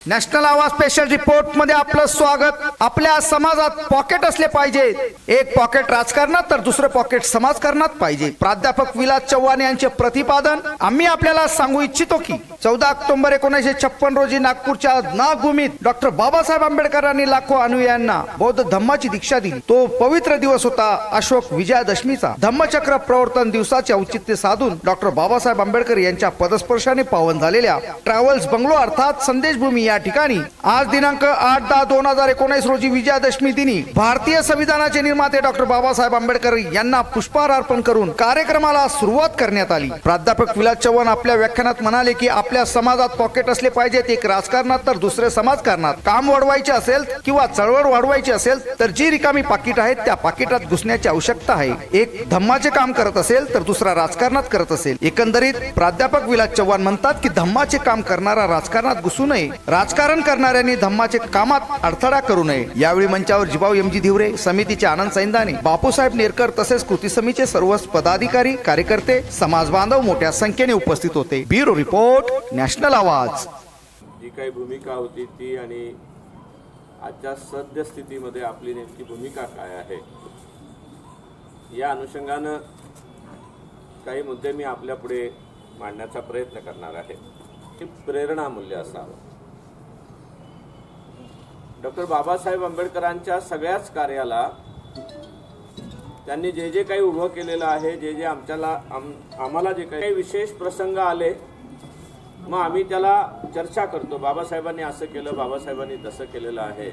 National आवाज special report मध्ये आपलं स्वागत। आपल्या समाजात पॉकेट असले पाहिजे, एक पॉकेट राजकारणात तर दुसरे पॉकेट समाजकारणात पाहिजे। प्राध्यापक विलास चव्हाण यांचे प्रतिपादन आम्ही आपल्याला सांगू इच्छितो की 14 ऑक्टोबर 1956 रोजी नागपूरच्या नागभूमीत डॉक्टर बाबासाहेब आंबेडकरांनी लाखो अनुयायांना बौद्ध धम्माची दीक्षा दिली। तो पवित्र दिवस होता अशोक विजयादशमीचा। धम्मचक्र प्रवर्तन दिवसाचे औचित्य साधून डॉक्टर बाबासाहेब आंबेडकर यांच्या पदस्पर्शाने पावन झालेल्या ट्रॅव्हल्स बंगलो अर्थात संदेशभूमी या ठिकाणी आज दिनांक 8/10/2019 रोजी विजयादशमी दिनी भारतीय संविधानाचे निर्माते डॉक्टर बाबासाहेब आंबेडकर यांना पुष्पहार अर्पण करून कार्यक्रमाला सुरुवात करण्यात आली। प्राध्यापक विलास चव्हाण आपल्या व्याख्यानात म्हणाले की आपल्या समाजात पॉकेट असले पाहिजेत, एक राजकारणात तर दुसरे समाजकारणात। काम वाढवायचे असेल किंवा चळवळ वाढवायची असेल तर जी रिकामी पाकिट आहेत त्या पाकिटात घुसण्याची आवश्यकता आहे। एक धम्माचे काम करत असेल तर दुसरा राजकारणात करत असेल। एकंदरीत प्राध्यापक विलास चव्हाण म्हणतात की धम्माचे काम करणारा राजकारणात घुसू नये, राजकारण करणाऱ्यांनी धम्माचे कामात अडथळा करू नये। यावेळी मंचावर जिभाऊ एमजी धिवरे, समितीचे आनंद सैंदाने, बापूसाहेब नेरकर तसेच कृती समितीचे सर्व पदाधिकारी, कार्यकर्ते, समाज बांधव मोठ्या संख्येने उपस्थित होते। ब्युरो रिपोर्ट, नॅशनल आवाज। जी काही भूमिका होती ती आणि आजच्या सद्यस्थितीमध्ये आपली नेमकी भूमिका काय आहे या अनुषंगाने काही मुद्दे मी आपल्या पुढे मांडण्याचा प्रयत्न करणार आहे। की प्रेरणा मूल्य असावं। डॉक्टर बाबासाहेब आंबेडकरांच्या सगळ्याच कार्याला त्यांनी जे जे काही उभं केलेलं आहे, जे जे आम्हाला जे काही विशेष प्रसंग आले मग आम्ही त्याला चर्चा करतो। बाबासाहेबांनी असं केलं, बाबासाहेबांनी तसं केलेलं आहे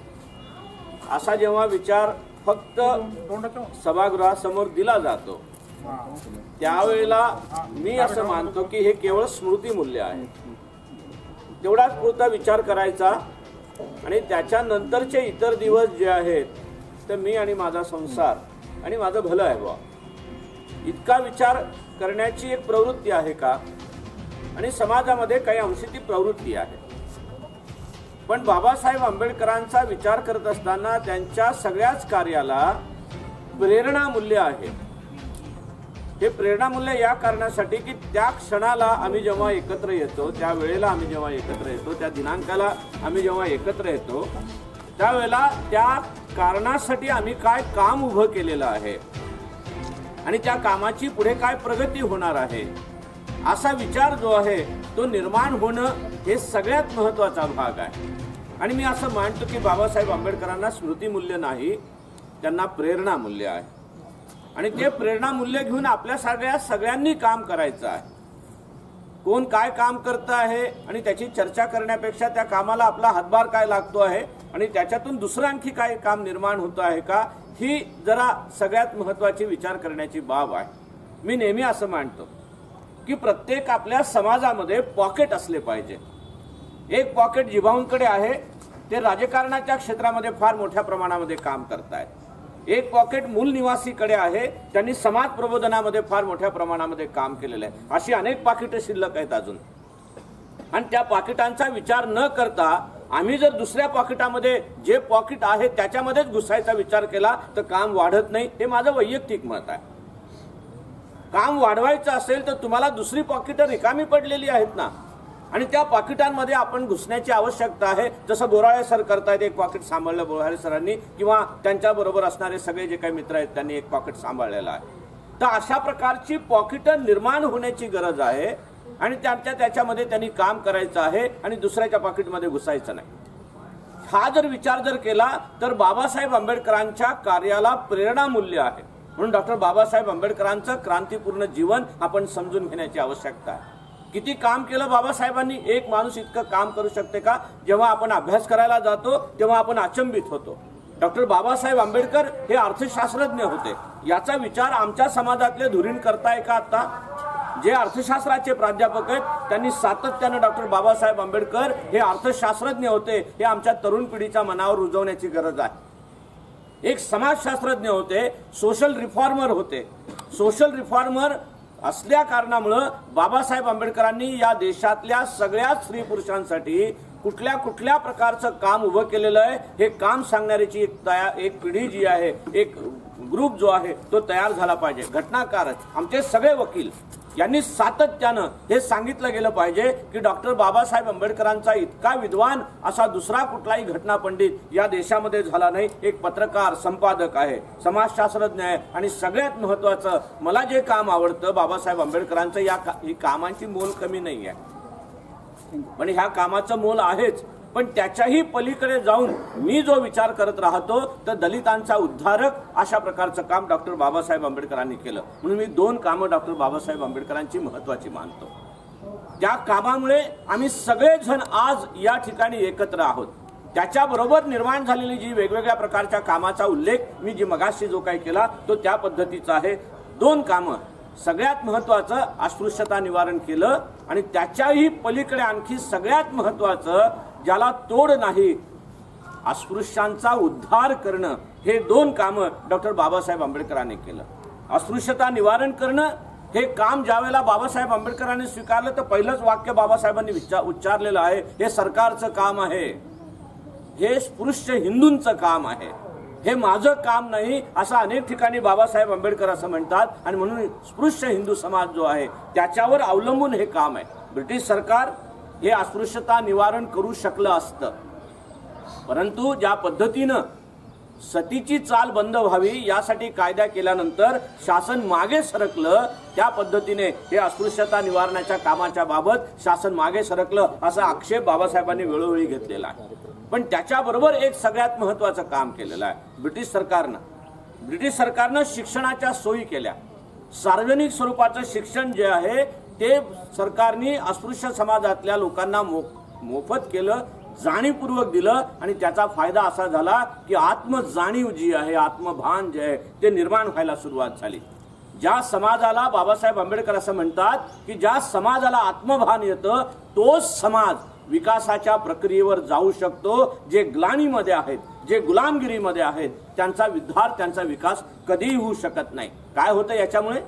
असा जेव्हा विचार फक्त सभागृहासमोर दिला जातो त्यावेळेला मी असं मानतो की हे केवळ स्मृती मूल्य आहे। तेवढाच पुरता विचार करायचा आणि त्याच्यानंतरचे इतर दिवस जे आहेत तर मी आणि माझा संसार आणि माझं भलं आहे बा, इतका विचार करण्याची एक प्रवृत्ती आहे का? आणि समाजामध्ये काही अंशी ती प्रवृत्ती आहे। पण बाबासाहेब आंबेडकरांचा विचार करत असताना त्यांच्या सगळ्याच कार्याला प्रेरणा मूल्य आहे। हे प्रेरणा मूल्य या कारणासाठी की त्या क्षणाला आम्ही जेव्हा एकत्र येतो, त्या वेळेला आम्ही जेव्हा एकत्र येतो, त्या दिनांकाला आम्ही जेव्हा एकत्र येतो त्यावेळेला त्या कारणासाठी आम्ही काय काम उभं केलेलं आहे आणि त्या कामाची पुढे काय प्रगती होणार आहे असा विचार जो आहे तो निर्माण होणं हे सगळ्यात महत्त्वाचा भाग आहे। आणि मी असं मानतो की बाबासाहेब आंबेडकरांना स्मृती मूल्य नाही, त्यांना प्रेरणा मूल्य आहे। आणि ते प्रेरणा मूल्य घेऊन आपल्या सगळ्यांनी काम करायचं आहे। कोण काय काम करतं आहे आणि त्याची चर्चा करण्यापेक्षा त्या कामाला आपला हातभार काय लागतो आहे आणि त्याच्यातून दुसरं आणखी काय काम निर्माण होतं आहे का, ही जरा सगळ्यात महत्त्वाची विचार करण्याची बाब आहे। मी नेहमी असं मानतो की प्रत्येक आपल्या समाजामध्ये पॉकेट असले पाहिजे। एक पॉकेट जिभाऊंकडे आहे, ते राजकारणाच्या क्षेत्रामध्ये फार मोठ्या प्रमाणामध्ये काम करतायत। एक पॉकेट मूल निवासीकडे आहे, त्यांनी समाज प्रबोधनामध्ये फार मोठ्या प्रमाणामध्ये काम केलेलं आहे। अशी अनेक पाकिटं शिल्लक आहेत अजून। आणि त्या पाकिटांचा विचार न करता आम्ही जर दुसऱ्या पॉकेटामध्ये जे पॉकेट आहे त्याच्यामध्येच घुसायचा विचार केला तर काम वाढत नाही, हे माझं वैयक्तिक मत आहे। काम वाढवायचं असेल तर तुम्हाला दुसरी पॉकेटं रिकामी पडलेली आहेत ना, आणि त्या पाकिटांमध्ये आपण घुसण्याची आवश्यकता आहे। जसं बोराळे सर करतायत, एक पॉकेट सांभाळलं बोराळे सरांनी किंवा त्यांच्याबरोबर असणारे सगळे जे काही मित्र आहेत त्यांनी एक पॉकेट सांभाळलेलं आहे। तर अशा प्रकारची पॉकेटं निर्माण होण्याची गरज आहे आणि त्याच्यामध्ये त्यांनी काम करायचं आहे आणि दुसऱ्याच्या पॉकेटमध्ये घुसायचं नाही। हा जर विचार जर केला तर बाबासाहेब आंबेडकरांच्या कार्याला प्रेरणा मूल्य आहे। म्हणून डॉक्टर बाबासाहेब आंबेडकरांचं क्रांतीपूर्ण जीवन आपण समजून घेण्याची आवश्यकता आहे। किती काम केलं बाबासाहेबांनी? एक माणूस इतकं काम करू शकते का? जेव्हा आपण अभ्यास करायला जातो तेव्हा आपण अचंबित होतो। डॉक्टर बाबासाहेब आंबेडकर हे अर्थशास्त्रज्ञ होते, याचा विचार आमच्या समाजातले धुरीण करताय का? आता जे अर्थशास्त्राचे प्राध्यापक आहेत त्यांनी सातत्यानं डॉक्टर बाबासाहेब आंबेडकर हे अर्थशास्त्रज्ञ होते हे आमच्या तरुण पिढीच्या मनावर रुजवण्याची गरज आहे। एक समाजशास्त्रज्ञ होते, सोशल रिफॉर्मर होते। सोशल रिफॉर्मर असल्या कारणामुळे बाबासाहेब आंबेडकरांनी या देशातल्या सगळ्या स्त्री पुरुषांसाठी कुठल्या कुठल्या प्रकारचं काम उभं केलेलं आहे हे काम सांगणारीची एक पिढी जी आहे, एक ग्रुप जो आहे तो तयार झाला पाहिजे। घटनाकार आमचे सगळे वकील यांनी सातत्यानं हे सांगितलं गेलं पाहिजे की डॉक्टर बाबासाहेब आंबेडकरांचा इतका विद्वान असा दुसरा कुठलाही घटना पंडित या देशामध्ये झाला नाही. एक पत्रकार, संपादक आहे, समाजशास्त्रज्ञ आहे आणि सगळ्यात महत्वाचं मला जे काम आवडतं बाबासाहेब आंबेडकरांचं, ही कामांची मोल कमी नाही आहे पण ह्या कामाचं मोल आहेच. पण त्याच्याही पलीकडे जाऊन मी जो विचार करत राहतो तर दलितांचा उद्धारक अशा प्रकारचं काम डॉक्टर बाबासाहेब आंबेडकरांनी केलं. म्हणून मी 2 कामं डॉक्टर बाबासाहेब आंबेडकरांची महत्वाची मानतो. त्या कामामुळे आम्ही सगळेजण आज या ठिकाणी एकत्र आहोत. त्याच्याबरोबर निर्माण झालेली जी वेगवेगळ्या प्रकारच्या कामाचा उल्लेख मी जी मगाशी जो काही केला तो त्या पद्धतीचा आहे. 2 कामं, सगळ्यात महत्वाचं अस्पृश्यता निवारण केलं आणि त्याच्याही पलीकडे आणखी सगळ्यात महत्वाचं ज्याला तोड नाही अस्पृश्यांचा उद्धार करणं, हे 2 कामं डॉक्टर बाबासाहेब आंबेडकरांनी केलं. अस्पृश्यता निवारण करणं हे काम ज्यावेळेला बाबासाहेब आंबेडकरांनी स्वीकारलं तर पहिलंच वाक्य बाबासाहेबांनी उच्चारलेलं आहे, हे सरकारचं काम आहे, हे स्पृश्य हिंदूंचं काम आहे, हे माझं काम नाही असं अनेक ठिकाणी बाबासाहेब आंबेडकर असं म्हणतात. आणि म्हणून स्पृश्य हिंदू समाज जो आहे त्याच्यावर अवलंबून हे काम आहे. ब्रिटिश सरकार हे अस्पृश्यता निवारण करू शकलं असतं परंतु ज्या पद्धतीनं सतीची चाल बंद व्हावी यासाठी कायदा केल्यानंतर शासन मागे सरकलं, त्या पद्धतीने हे अस्पृश्यता निवारणाच्या कामाच्या बाबत शासन मागे सरकलं असा आक्षेप बाबासाहेबांनी वेळोवेळी घेतलेला आहे. पण त्याच्याबरोबर एक सगळ्यात महत्वाचं काम केलेलं आहे ब्रिटिश सरकारनं शिक्षणाच्या सोयी केल्या. सार्वजनिक स्वरूपाचं शिक्षण जे आहे ते सरकारने अस्पृश्य समाजातल्या लोकांना मोफत केलं, जाणीवपूर्वक दिलं आणि त्याचा फायदा असा झाला की आत्मजाणीव जी आहे, आत्मभान जे आहे ते निर्माण व्हायला सुरुवात झाली. ज्या समाजाला बाबासाहेब आंबेडकर असं म्हणतात की ज्या समाजाला आत्मभान येतं तोच समाज विकासाच्या प्रक्रियेवर जाऊ शकतो. जे ग्लानीमध्ये आहेत, जे गुलामगिरीमध्ये आहेत त्यांचा उद्धार, त्यांचा विकास कधीही होऊ शकत नाही. काय होतं याच्यामुळे?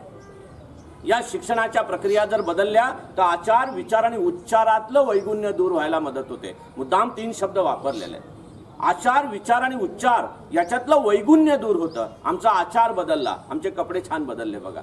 या शिक्षणाच्या प्रक्रिया जर बदलल्या तर आचार, विचार आणि उच्चारातलं वैगुण्य दूर व्हायला मदत होते. मुद्दाम 3 शब्द वापरलेले आहेत. आचार, विचार आणि उच्चार याच्यातलं वैगुण्य दूर होतं. आमचा आचार बदलला, आमचे कपडे छान बदलले, बघा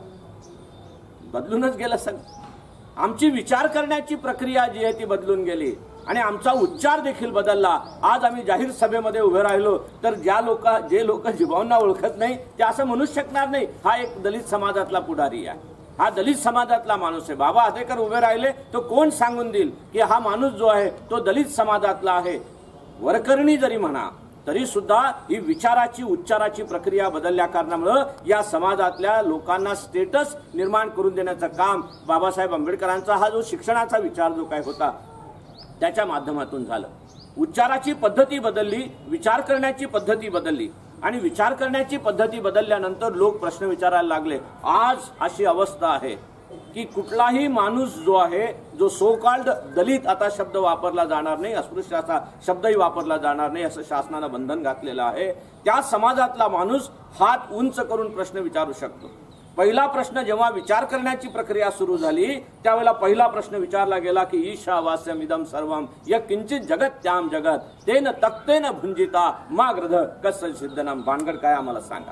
बदलूनच गेलं सगळं. आमची विचार करण्याची प्रक्रिया जी आहे ती बदलून गेली आणि आमचा उच्चार देखील बदलला. आज आम्ही जाहीर सभेमध्ये उभे राहिलो तर जे लोक जिभावना ओळखत नाही ते असं म्हणूच शकणार नाही हा एक दलित समाजातला पुढारी आहे, हा दलित समाजातला माणूस आहे. बाबा आदेकर उभे राहिले तर कोण सांगून देईल की हा माणूस जो आहे तो दलित समाजातला आहे? वरकरणी जरी म्हणा तरी सुद्धा ही विचाराची, उच्चाराची प्रक्रिया बदलल्या कारणामुळे या समाजातल्या लोकांना स्टेटस निर्माण करून देण्याचं काम बाबासाहेब आंबेडकरांचा हा जो शिक्षणाचा विचार जो काय होता त्याच्या माध्यमातून झालं. उच्चाराची पद्धती बदलली, विचार करण्याची पद्धती बदलली आणि विचार करण्याची पद्धती बदलल्यानंतर लोक प्रश्न विचारायला लागले. आज अशी अवस्था आहे की कुठलाही माणूस जो आहे, जो सो कॉल्ड दलित, आता शब्द वापरला जाणार नाही, अस्पृश्य असा शब्दही वापरला जाणार नाही असं शासनानं बंधन घातलेलं आहे, त्या समाजातला माणूस हात उंच करून प्रश्न विचारू शकतो. पहिला प्रश्न जेव्हा विचार करण्याची प्रक्रिया सुरू झाली त्यावेळेला पहिला प्रश्न विचारला गेला की ईशावास्यमिदं सर्वम यत्किंचित जगत्याम जगत तेन तक्तेन भुंजिता माग्रध कस्य सिद्धनम. भानगड काय आम्हाला सांगा.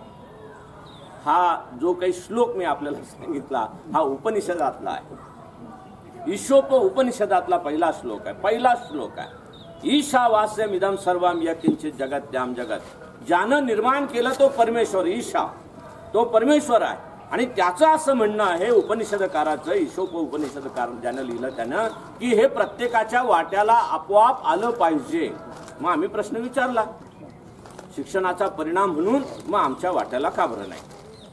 हा जो काही श्लोक मी आपल्याला सांगितला हा उपनिषदातला आहे, ईशोप उपनिषदातला पहिला श्लोक आहे. ईशावास्यमिदं सर्वम यत्किंचित जगत्याम जगत. ज्यानं निर्माण केलं तो परमेश्वर, ईशा तो परमेश्वर आहे आणि त्याचं असं म्हणणं आहे उपनिषदकाराचं, ईशोप उपनिषदकार ज्यानं लिहिलं त्यानं, की हे प्रत्येकाच्या वाट्याला आपोआप आलं पाहिजे. मग आम्ही प्रश्न विचारला शिक्षणाचा परिणाम म्हणून, मग आमच्या वाट्याला का बरं नाही?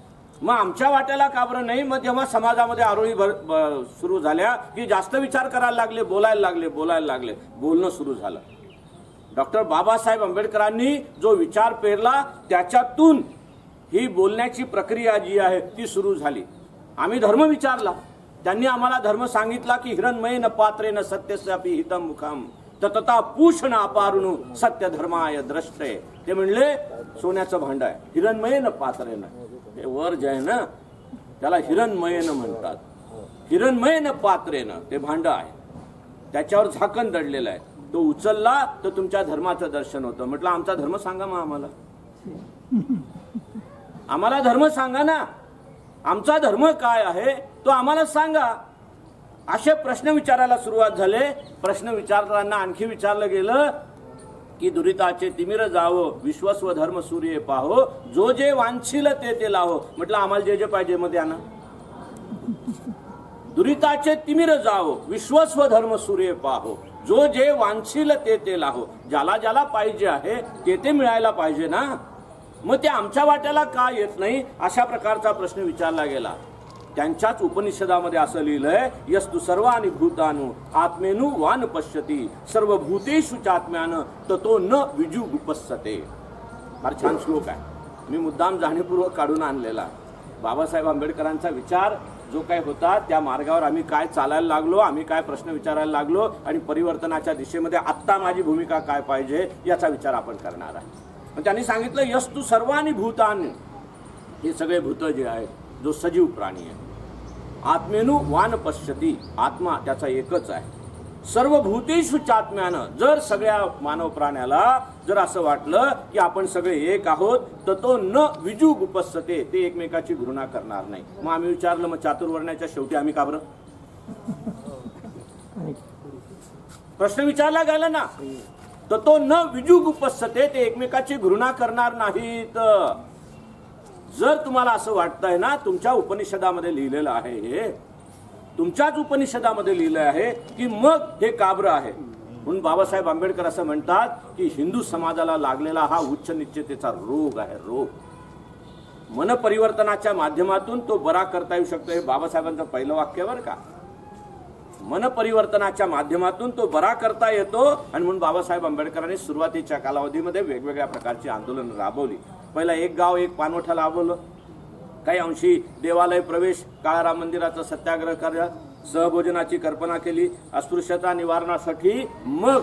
मग जेव्हा समाजामध्ये आरोळी सुरू झाल्या की जास्त विचार करायला लागले, बोलायला लागले, बोलणं सुरू झालं. डॉक्टर बाबासाहेब आंबेडकरांनी जो विचार पेरला त्याच्यातून ही बोलण्याची प्रक्रिया जी आहे ती सुरू झाली. आम्ही धर्म विचारला, त्यांनी आम्हाला धर्म सांगितला की हिरणमयेन पात्रेन सत्यस्यापि हितम मुखम ततता पूषण अपारुणु सत्य धर्माय द्रष्टे. ते म्हणले सोन्याचं भांड आहे, हिरणमयेन पात्रेन, ते वर जे आहे ना त्याला हिरणमयेन म्हणतात. हिरणमयेन पात्रेन ते भांड आहे, त्याच्यावर झाकण दडलेलं आहे, तो उचलला तर तुमच्या धर्माचं दर्शन होतं. म्हटलं आमचा धर्म सांगा, मग आम्हाला धर्म सांगा ना. आमचा धर्म काय आहे तो आम्हाला सांगा. असे प्रश्न विचारायला सुरुवात झाले. प्रश्न विचारताना आणखी विचारलं गेलं की दुरिताचे तिमिर जावो, विश्वस्व धर्म सूर्य पाहो, जो जे वांछील ते ते लाहो. म्हटलं आम्हाला जे जे पाहिजे मग द्या ना. दुरिताचे तिमिर जावो, विश्वस्व धर्म सूर्य पाहो, जो जे वांछील ते ते लाहो. ज्याला ज्याला पाहिजे आहे ते ते मिळायला पाहिजे ना. मग ते आमच्या वाट्याला का येत नाही, अशा प्रकारचा प्रश्न विचारला गेला. त्यांच्याच उपनिषदामध्ये असं लिहिलंय, यस्तु सर्वानि भूतानु आत्मेनु वान पश्यति सर्व भूतेषु चात्म्यान ततो न विजुगुपस्सते. फार छान श्लोक आहे. मी मुद्दाम जाणीवपूर्वक काढून आणलेला. बाबासाहेब आंबेडकरांचा विचार जो काय होता त्या मार्गावर आम्ही काय चालायला लागलो, आम्ही काय प्रश्न विचारायला लागलो आणि परिवर्तनाच्या दिशेमध्ये आत्ता माझी भूमिका काय पाहिजे याचा विचार आपण करणार आहे. पण त्यांनी सांगितलं यस्तु सर्वानि भूतानि, हे सगळे भूत जे आहेत, जो सजीव प्राणी आहे, आत्मेनु वान पश्यति, आत्मा त्याचा एकच आहे. सर्व भूतेषु चात्म्यानं, जर सगळ्या मानव प्राण्याला जर असं वाटलं की आपण सगळे एक आहोत तर तो न विजुगुपस्सते, ते एकमेकाची घृणा करणार नाही. मग आम्ही विचारलं मग चातुर्वर्ण्याच्या शेवटी आम्ही का बरं? प्रश्न विचारला गेला ना. तर तो न विजुगुपस्सते, ते एकमेकाची घृणा करणार नाहीत. जर तुम्हाला असं वाटतंय ना तुमच्या उपनिषदामध्ये लिहिलेलं आहे, हे तुमच्याच उपनिषदामध्ये लिहिलं आहे की मग हे काब्र आहे. म्हणून बाबासाहेब आंबेडकर असं म्हणतात की हिंदू समाजाला लागलेला हा उच्च निश्चितेचा रोग आहे, रोग. मन परिवर्तनाच्या माध्यमातून तो बरा करता येऊ शकतो. हे बाबासाहेबांचं पहिलं वाक्य बरं का. मन परिवर्तनाच्या माध्यमातून तो बरा करता येतो. आणि म्हणून बाबासाहेब आंबेडकरांनी सुरुवातीच्या कालावधीमध्ये वेगवेगळ्या प्रकारची आंदोलन राबवली. पहिला एक गाव एक पानवठा राबवलं, काही अंशी देवालय प्रवेश, काळाराम मंदिराचं सत्याग्रह कार्य, सहभोजनाची कल्पना केली, अस्पृश्यता निवारणासाठी मग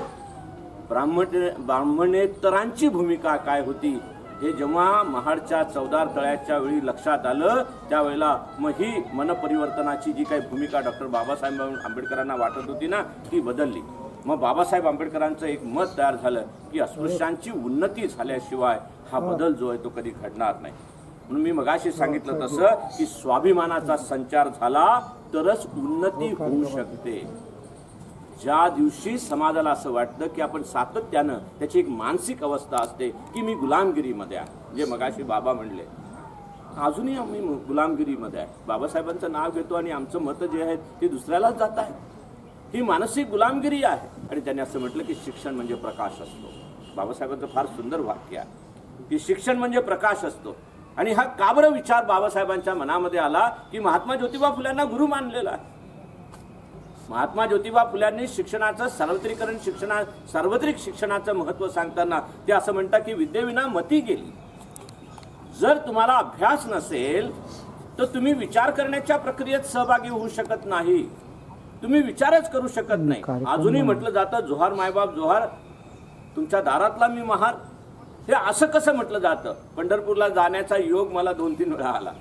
ब्राह्मणेतरांची भूमिका काय होती हे जेव्हा महाडच्या चौदार तळ्याच्या वेळी लक्षात आलं, त्यावेळेला मग ही मनपरिवर्तनाची जी काही भूमिका डॉक्टर बाबासाहेब आंबेडकरांना वाटत होती ना ती बदलली. मग बाबासाहेब आंबेडकरांचं एक मत तयार झालं की अस्पृश्यांची उन्नती झाल्याशिवाय हा बदल जो आहे तो कधी घडणार नाही. म्हणून मी मगाशी सांगितलं तसं की स्वाभिमानाचा संचार झाला तरच उन्नती होऊ शकते. ज्या दिवशी समाजाला असं वाटतं की आपण सातत्यानं, त्याची एक मानसिक अवस्था असते की मी गुलामगिरीमध्ये आहे, जे मगाशी बाबा म्हणले, अजूनही आम्ही गुलामगिरीमध्ये आहे, बाबासाहेबांचं नाव घेतो आणि आमचं मत जे आहे ते दुसऱ्यालाच जात आहे, ही मानसिक गुलामगिरी आहे. आणि त्यांनी असं म्हटलं की शिक्षण म्हणजे प्रकाश असतो. बाबासाहेबांचं फार सुंदर वाक्य आहे की शिक्षण म्हणजे प्रकाश असतो. आणि हा का बरं विचार बाबासाहेबांच्या मनामध्ये आला की महात्मा ज्योतिबा फुल्यांना गुरु मानलेला आहे. महात्मा ज्योतिबा फुल्यांनी शिक्षणाचं सार्वत्रिकरण, सार्वत्रिक शिक्षणाचं महत्व सांगताना ते असं म्हणतात की विद्येविना मती गेली. जर तुम्हाला अभ्यास नसेल तर तुम्ही विचार करण्याच्या प्रक्रियेत सहभागी होऊ शकत नाही, तुम्ही विचारच करू शकत नाही. अजूनही म्हटलं जातं जोहार मायबाप जोहार, तुमच्या दारातला मी महार. हे असं कसं म्हटलं जातं? पंढरपूरला जाण्याचा योग मला 2-3 वेळा आला,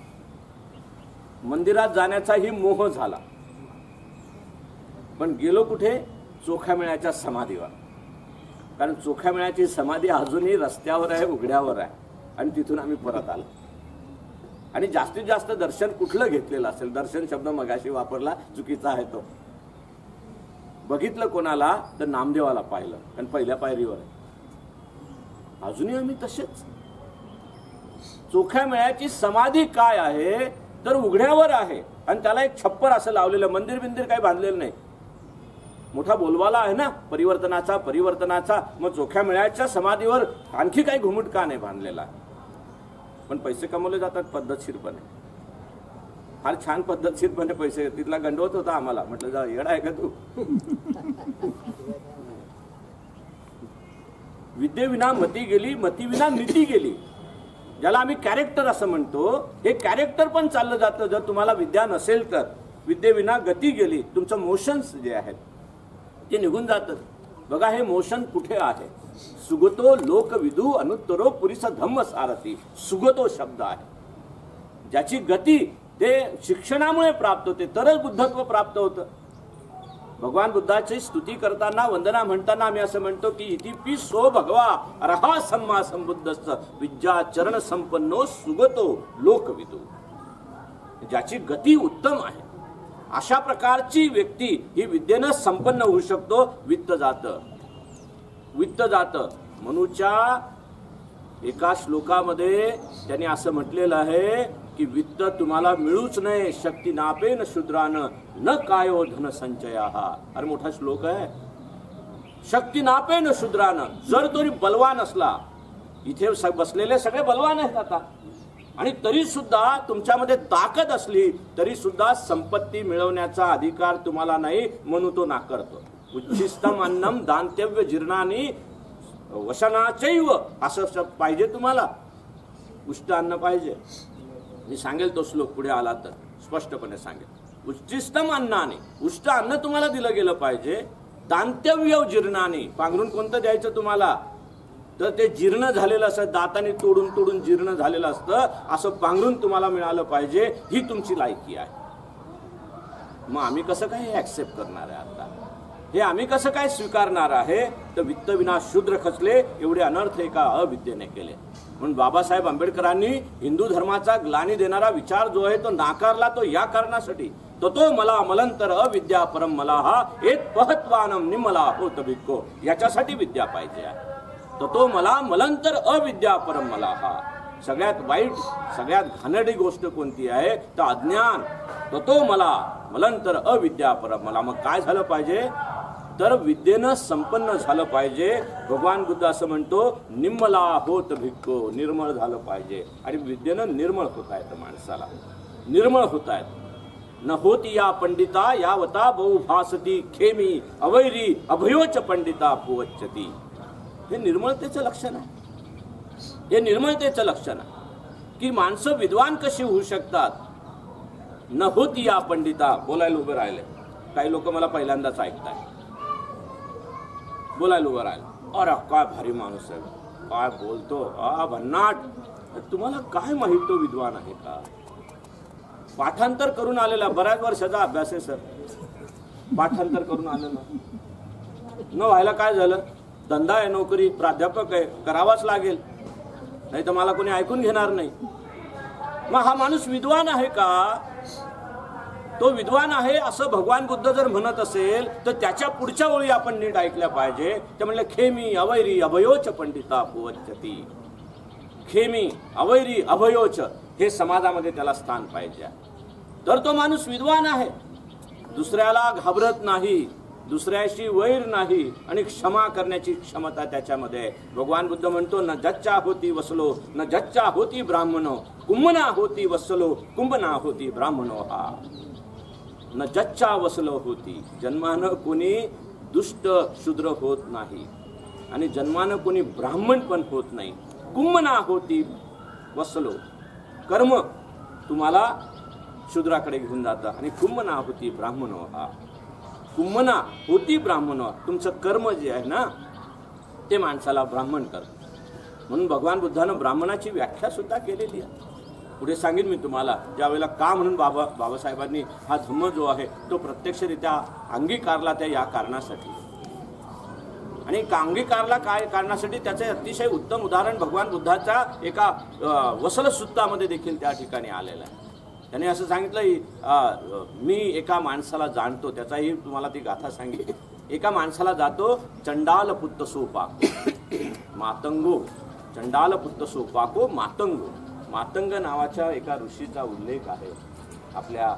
मंदिरात जाण्याचाही मोह झाला, पण गेलो कुठे? चोखामेळ्याच्या समाधीवर. कारण चोखामेळ्याची समाधी अजूनही रस्त्यावर आहे, उघड्यावर आहे. आणि तिथून आम्ही परत आलो. आणि जास्तीत जास्त दर्शन कुठलं घेतलेलं असेल? दर्शन शब्द मगाशी वापरला, चुकीचा आहे तो. बघितलं कोणाला तर नामदेवाला पाहिलं, कारण पहिल्या पायरीवर आहे. अजूनही आम्ही तसेच. चोखामेळ्याची समाधी काय आहे तर उघड्यावर आहे आणि त्याला एक छप्पर असं लावलेलं, मंदिर बिंदिर काही बांधलेलं नाही. मोठा बोलवाला आहे ना परिवर्तनाचा. मग चोखामेळ्याच्या समाधीवर आणखी काही घुमट का नाही बांधलेला. पण पैसे कमवले जातात पद्धतशीरपणे, फार छान पद्धतशीरपणे पैसे. तिथला गंडवत होता आम्हाला, म्हटलं जा येडा आहे का तू? विद्येविना मती गेली, मतीविना नीती गेली. ज्याला आम्ही कॅरेक्टर असं म्हणतो, हे कॅरेक्टर पण चाललं जातं जर तुम्हाला विद्या नसेल तर. विद्येविना गती गेली, तुमचं मोशन्स जे आहेत ते निघून जातं. बघा हे मोशन कुठे आहे? सुगतो लोकविदू अनुत्तरो पुरीसा धम्म सारथी. सुगतो शब्द आहे, ज्याची गती ते शिक्षणामुळे प्राप्त होते, तरच बुद्धत्व प्राप्त होतं. भगवान बुद्धाची स्तुती करताना, वंदना म्हणताना आम्ही असं म्हणतो की इतिपि सो भगवा अर्हा सम्मा संबुद्धस्स विद्या चरण संपन्नो सुगतो लोकविदू. ज्याची गती उत्तम आहे, अशा प्रकारची व्यक्ती ही विद्येनं संपन्न होऊ शकतो. वित्त जातं. मनूच्या एका श्लोकामध्ये त्यांनी असं म्हटलेलं आहे की वित्त तुम्हाला मिळूच नये, शक्ती नापेन शूद्रानं न कायो धन संचयाः. अरे मोठा श्लोक आहे. शक्ती नापेन शूद्रानं, जर तो बलवान असला, इथे बसलेले सगळे बलवान आहेत आता, आणि तरी सुद्धा तुमच्यामध्ये ताकद असली तरी सुद्धा संपत्ती मिळवण्याचा अधिकार तुम्हाला नाही, म्हणून तो नाकारतो. उच्छिष्टम अन्नम दांतव्य जीर्णानी वशनाचैव, असं पाहिजे तुम्हाला. उष्ट अन्न पाहिजे. मी सांगेल तो श्लोक पुढे आला तर स्पष्टपणे सांगेल. उच्छिष्टम अन्नाने, उष्ट अन्न तुम्हाला दिलं गेलं पाहिजे. दांतव्य जीर्णाने, पांघरून कोणतं द्यायचं तुम्हाला, तर ते जीर्ण झालेलं असं, दाताने तोडून जीर्ण झालेलं असतं, असं पांघरून तुम्हाला मिळालं पाहिजे. ही तुमची लायकी आहे. मग आम्ही कसं काय हे ऍक्सेप्ट करणार आहे आता? हे आम्ही कसं काय स्वीकारणार आहे? तर वित्त विना शूद्र खचले, एवढे अनर्थ एका अविद्येने केले. म्हणून बाबासाहेब आंबेडकरांनी हिंदू धर्माचा ग्लानी देणारा विचार जो आहे तो नाकारला. तो या कारणासाठी, तो मला मलंतर अविद्या परम मला हा एक पहत्वानम निमला होत भिक्को, याच्यासाठी विद्या पाहिजे आहे. तो मला मलंतर अविद्या परम मला हा. सगळ्यात वाईट, सगळ्यात घाणेरडी गोष्ट कोणती आहे तर अज्ञान. तो मला मलंतर अविद्या परम मला. मग काय झालं पाहिजे तर विद्येनं संपन्न झालं पाहिजे. भगवान बुद्ध असं म्हणतो निम्मला होत भिक्को, निर्मळ झालं पाहिजे. आणि विद्येनं निर्मळ होता येतं माणसाला, निर्मळ होता येतं. न होती या पंडिता यावता बहुभासती खेमी अवैरी अभयोच पंडिता पुवच्चती. हे निर्मळतेचं लक्षण आहे. हे निर्मळतेचं लक्षण आहे की माणसं विद्वान कशी होऊ शकतात. न होती या पंडिता, बोलायला उभे राहिले. काही लोक मला पहिल्यांदाच ऐकताय, बोलायला उभं राहिलं. अरे काय भारी माणूस आहे, काय बोलतो, भन्नाट. तुम्हाला काय माहित तो विद्वान आहे का? पाठांतर करून आलेला, बऱ्याच वर्षाचा अभ्यास आहे सर. पाठांतर करून आलेला न व्हायला काय झालं? धंदा आहे, नोकरी, प्राध्यापक आहे, करावाच लागेल, नाही तर मला कोणी ऐकून घेणार नाही. मग हा माणूस विद्वान आहे का? तो विद्वान आहे असं भगवान बुद्ध जर म्हणत असेल तर त्याच्या पुढच्या ओळी आपण नीट ऐकल्या पाहिजे. ते म्हणले खेमी अवैरी अभयोच पंडिता पुवच्चती. खेमी अवैरी अभयोच, हे समाजामध्ये त्याला स्थान पाहिजे. तर तो माणूस विद्वान आहे. दुसऱ्याला घाबरत नाही, दुसऱ्याशी वैर नाही, आणि क्षमा करण्याची क्षमता त्याच्यामध्ये आहे. भगवान बुद्ध म्हणतो न जच्चा होती वसलो न जच्चा होती ब्राह्मणो, कुंभना होती वसलो कुंभना होती ब्राह्मणो. हा न जच्चा वसलो होती, जन्मानं कोणी दुष्ट शूद्र होत नाही आणि जन्मानं कोणी ब्राह्मण पण होत नाही. कुंभना होती वसलो, कर्म तुम्हाला शूद्राकडे घेऊन जातं, आणि कुंभना होती ब्राह्मणो. हा कुंभना होती ब्राह्मणो, तुमचं कर्म जे आहे ना ते माणसाला ब्राह्मण करतं. म्हणून भगवान बुद्धानं ब्राह्मणाची व्याख्या सुद्धा केलेली आहे. पुढे सांगेन मी तुम्हाला ज्यावेळेला का म्हणून बाबासाहेबांनी हा धम्म जो आहे तो प्रत्यक्षरित्या अंगीकारला, त्या या कारणासाठी. आणि अंगीकारला काय कारणासाठी, त्याचे अतिशय उत्तम उदाहरण भगवान बुद्धाच्या एका वसल सुत्तामध्ये देखील त्या ठिकाणी आलेलं आहे. त्याने असं सांगितलं, मी एका माणसाला जाणतो, त्याचाही तुम्हाला ती गाथा सांगितली. एका माणसाला जातो, चंडाल पुत्त सोपाको मातंगो, चंडाल पुत्त सोपाको मातंगो. मातंग नावाच्या एका ऋषीचा उल्लेख आहे आपल्या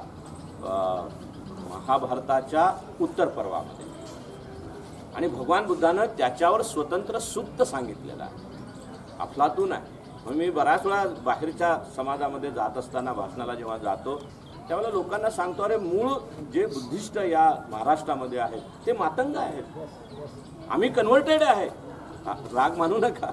महाभारताच्या उत्तर पर्वामध्ये, आणि भगवान बुद्धानं त्याच्यावर स्वतंत्र सूक्त सांगितलेलं आहे. अफलातून आहे. मग मी बऱ्याच वेळा बाहेरच्या समाजामध्ये जात असताना, भाषणाला जेव्हा जातो त्यावेळेला लोकांना सांगतो, अरे मूळ जे बुद्धिस्ट या महाराष्ट्रामध्ये आहेत ते मातंग आहेत. आम्ही कन्व्हर्टेड आहे, राग मानू नका,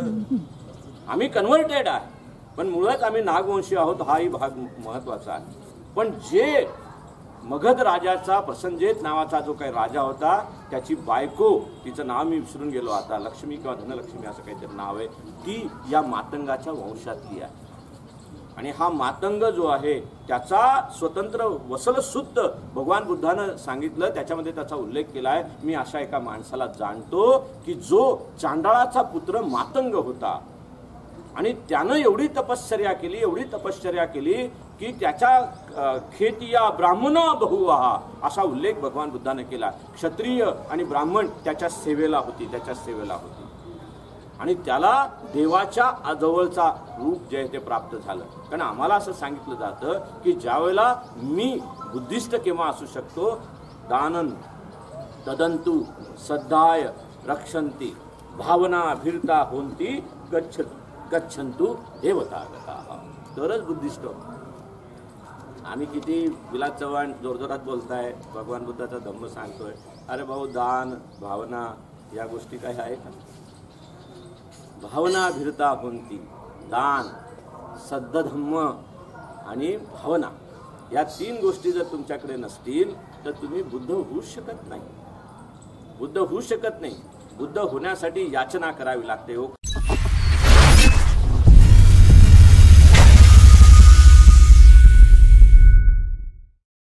आम्ही कन्व्हर्टेड आहे, पण मुळात आम्ही नागवंशी आहोत, हाही भाग महत्वाचा आहे. पण जे मगध राजाचा प्रसंजेत नावाचा जो काही राजा होता, त्याची बायको, तिचं नाव मी विसरून गेलो आता, लक्ष्मी किंवा धनलक्ष्मी असं काहीतरी नाव आहे, ती या मातंगाच्या वंशातली आहे. आणि हा मातंग जो आहे त्याचा स्वतंत्र वसल सुत्त भगवान बुद्धानं सांगितलं, त्याच्यामध्ये त्याचा उल्लेख केला आहे. मी अशा एका माणसाला जाणतो की जो चांडाळाचा पुत्र मातंग होता, आणि त्यानं एवढी तपश्चर्या केली की त्याच्या खेतिया ब्राह्मण बहुहा असा उल्लेख भगवान बुद्धाने केला. क्षत्रिय आणि ब्राह्मण त्याच्या सेवेला होती, त्याच्या सेवेला होती. आणि त्याला देवाच्या जवळचा रूप जे आहे ते प्राप्त झालं. कारण आम्हाला असं सांगितलं जातं की ज्यावेळेला मी बुद्धिस्ट केव्हा असू शकतो, दानन तदंतु सद्धाय रक्षन्ति भावना भीरता होंती गच्छन्तु देवतागताः, तरच बुद्धिस्ट. आम्ही किती विलास चव्हाण जोरजोरात बोलताय, भगवान बुद्धाचा धम्म सांगतोय. अरे भाऊ, दान भावना या गोष्टी काय आहे का? भावना भीरता होंती, दान सद्धधम्म आणि भावना या 3 गोष्टी जर तुमच्याकडे नसतील तर तुम्ही बुद्ध होऊच शकत नाही. बुद्ध होऊ शकत नाही. बुद्ध होण्यासाठी याचना करावी लागते.